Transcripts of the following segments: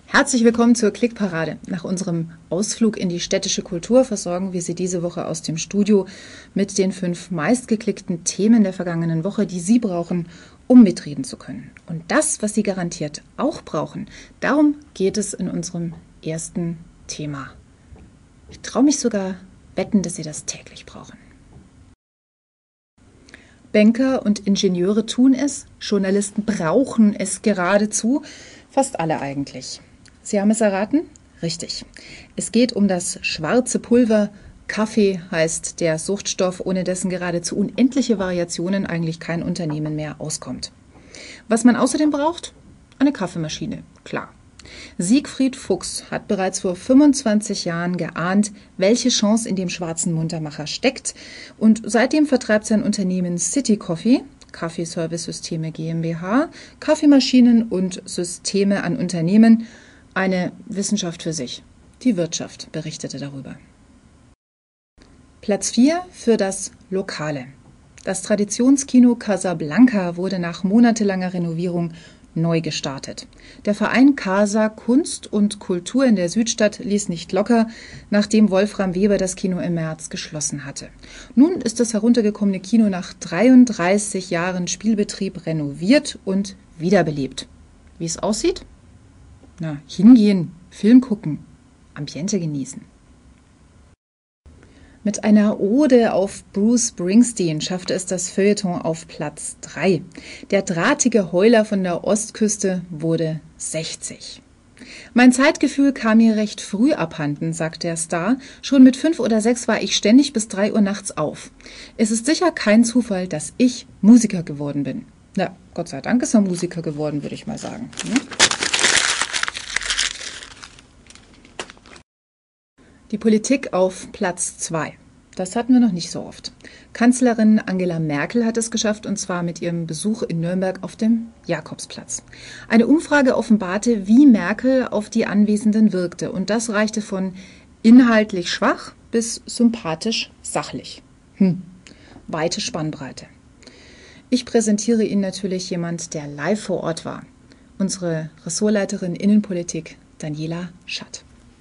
Herzlich willkommen zur Klickparade. Nach unserem Ausflug in die städtische Kultur versorgen wir Sie diese Woche aus dem Studio mit den 5 meistgeklickten Themen der vergangenen Woche, die Sie brauchen, um mitreden zu können. Und das, was Sie garantiert auch brauchen, darum geht es in unserem ersten Thema. Ich traue mich sogar wetten, dass Sie das täglich brauchen. Banker und Ingenieure tun es, Journalisten brauchen es geradezu, fast alle eigentlich. Sie haben es erraten? Richtig. Es geht um das schwarze Pulver. Kaffee heißt der Suchtstoff, ohne dessen geradezu unendliche Variationen eigentlich kein Unternehmen mehr auskommt. Was man außerdem braucht? Eine Kaffeemaschine, klar. Siegfried Fuchs hat bereits vor 25 Jahren geahnt, welche Chance in dem schwarzen Muntermacher steckt, und seitdem vertreibt sein Unternehmen City Coffee, Kaffeeservice-Systeme GmbH, Kaffeemaschinen und Systeme an Unternehmen. Eine Wissenschaft für sich. Die Wirtschaft berichtete darüber. Platz 4 für das Lokale. Das Traditionskino Casablanca wurde nach monatelanger Renovierung neu gestartet. Der Verein Casa Kunst und Kultur in der Südstadt ließ nicht locker, nachdem Wolfram Weber das Kino im März geschlossen hatte. Nun ist das heruntergekommene Kino nach 33 Jahren Spielbetrieb renoviert und wiederbelebt. Wie es aussieht? Na, hingehen, Film gucken, Ambiente genießen. Mit einer Ode auf Bruce Springsteen schaffte es das Feuilleton auf Platz 3. Der drahtige Heuler von der Ostküste wurde 60. Mein Zeitgefühl kam mir recht früh abhanden, sagt der Star. Schon mit 5 oder 6 war ich ständig bis 3 Uhr nachts auf. Es ist sicher kein Zufall, dass ich Musiker geworden bin. Na, Gott sei Dank ist er Musiker geworden, würde ich mal sagen. Die Politik auf Platz 2. Das hatten wir noch nicht so oft. Kanzlerin Angela Merkel hat es geschafft, und zwar mit ihrem Besuch in Nürnberg auf dem Jakobsplatz. Eine Umfrage offenbarte, wie Merkel auf die Anwesenden wirkte, und das reichte von inhaltlich schwach bis sympathisch sachlich. Weite Spannbreite. Ich präsentiere Ihnen natürlich jemand, der live vor Ort war. Unsere Ressortleiterin Innenpolitik, Daniela Schatt.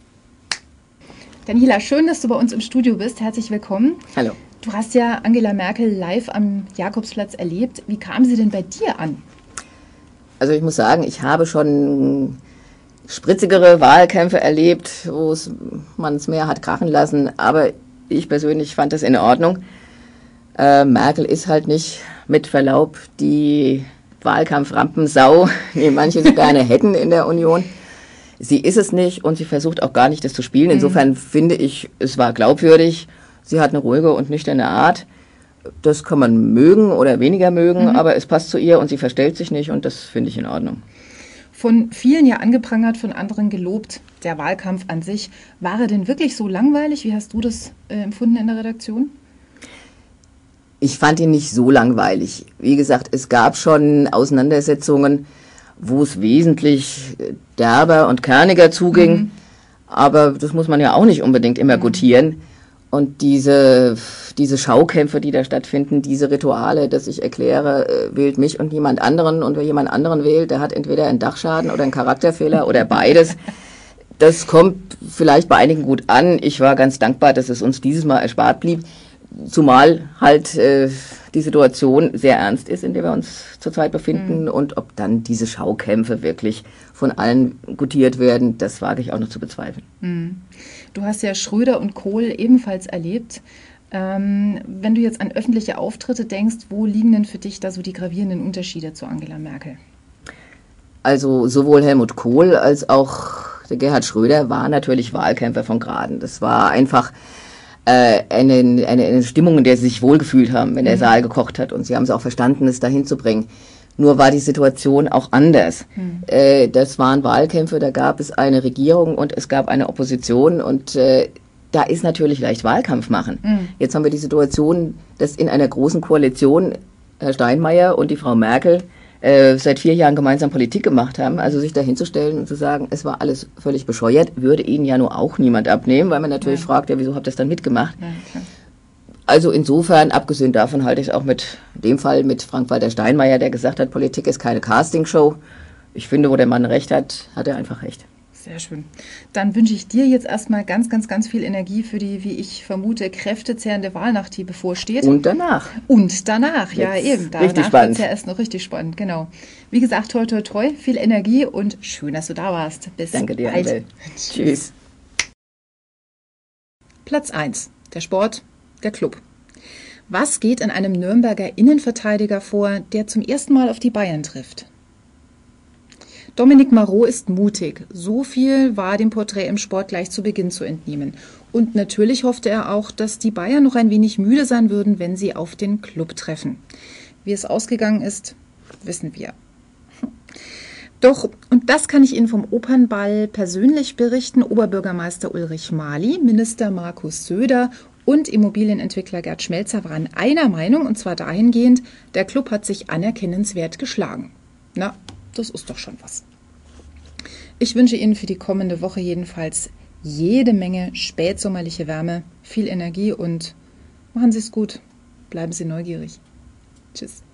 Daniela, schön, dass du bei uns im Studio bist. Herzlich willkommen. Hallo. Du hast ja Angela Merkel live am Jakobsplatz erlebt. Wie kam sie denn bei dir an? Also ich muss sagen, ich habe schon spritzigere Wahlkämpfe erlebt, wo man es mehr hat krachen lassen. Aber ich persönlich fand das in Ordnung. Merkel ist halt nicht, mit Verlaub, die Wahlkampframpensau, die manche so gerne hätten in der Union. Sie ist es nicht, und sie versucht auch gar nicht, das zu spielen. Insofern finde ich, es war glaubwürdig. Sie hat eine ruhige und nüchterne Art. Das kann man mögen oder weniger mögen, aber es passt zu ihr und sie verstellt sich nicht, und das finde ich in Ordnung. Von vielen ja angeprangert, von anderen gelobt, der Wahlkampf an sich. War er denn wirklich so langweilig? Wie hast du das empfunden in der Redaktion? Ich fand ihn nicht so langweilig. Wie gesagt, es gab schon Auseinandersetzungen, wo es wesentlich derber und kerniger zuging. Aber das muss man ja auch nicht unbedingt immer gutieren. Und diese Schaukämpfe, die da stattfinden, diese Rituale, dass ich erkläre, wählt mich und niemand anderen, und wer jemand anderen wählt, der hat entweder einen Dachschaden oder einen Charakterfehler oder beides. Das kommt vielleicht bei einigen gut an. Ich war ganz dankbar, dass es uns dieses Mal erspart blieb. Zumal halt die Situation sehr ernst ist, in der wir uns zurzeit befinden, und ob dann diese Schaukämpfe wirklich von allen gutiert werden, das wage ich auch noch zu bezweifeln. Du hast ja Schröder und Kohl ebenfalls erlebt. Wenn du jetzt an öffentliche Auftritte denkst, wo liegen denn für dich da so die gravierenden Unterschiede zu Angela Merkel? Also sowohl Helmut Kohl als auch der Gerhard Schröder waren natürlich Wahlkämpfer von Graden. Das war einfach eine Stimmung, in der sie sich wohlgefühlt haben, wenn der Saal gekocht hat, und sie haben es auch verstanden, es dahin zu bringen. Nur war die Situation auch anders. Das waren Wahlkämpfe, da gab es eine Regierung und es gab eine Opposition, und da ist natürlich leicht Wahlkampf machen. Jetzt haben wir die Situation, dass in einer großen Koalition Herr Steinmeier und die Frau Merkel seit 4 Jahren gemeinsam Politik gemacht haben. Also sich dahinzustellen und zu sagen, es war alles völlig bescheuert, würde ihnen ja nur auch niemand abnehmen, weil man natürlich fragt, ja, wieso habt ihr das dann mitgemacht? Ja, klar. Also insofern, abgesehen davon, halte ich es auch mit dem Fall mit Frank-Walter Steinmeier, der gesagt hat, Politik ist keine Castingshow. Ich finde, wo der Mann recht hat, hat er einfach recht. Sehr schön. Dann wünsche ich dir jetzt erstmal ganz, ganz, ganz viel Energie für die, wie ich vermute, kräftezehrende Wahlnacht, die bevorsteht. Und danach. Und danach, ja Jetzt eben. richtig Danach spannend. wird es ja erst noch richtig spannend, genau. Wie gesagt, toi, toi, toi, viel Energie und schön, dass du da warst. Bis Danke dir, bald. Annabelle. Tschüss. Platz 1. Der Sport, der Club. Was geht in einem Nürnberger Innenverteidiger vor, der zum ersten Mal auf die Bayern trifft? Dominique Marot ist mutig. So viel war dem Porträt im Sport gleich zu Beginn zu entnehmen. Und natürlich hoffte er auch, dass die Bayern noch ein wenig müde sein würden, wenn sie auf den Club treffen. Wie es ausgegangen ist, wissen wir. Doch, und das kann ich Ihnen vom Opernball persönlich berichten, Oberbürgermeister Ulrich Mali, Minister Markus Söder und Immobilienentwickler Gerd Schmelzer waren einer Meinung, und zwar dahingehend, der Club hat sich anerkennenswert geschlagen. Na, das ist doch schon was. Ich wünsche Ihnen für die kommende Woche jedenfalls jede Menge spätsommerliche Wärme, viel Energie und machen Sie es gut. Bleiben Sie neugierig. Tschüss.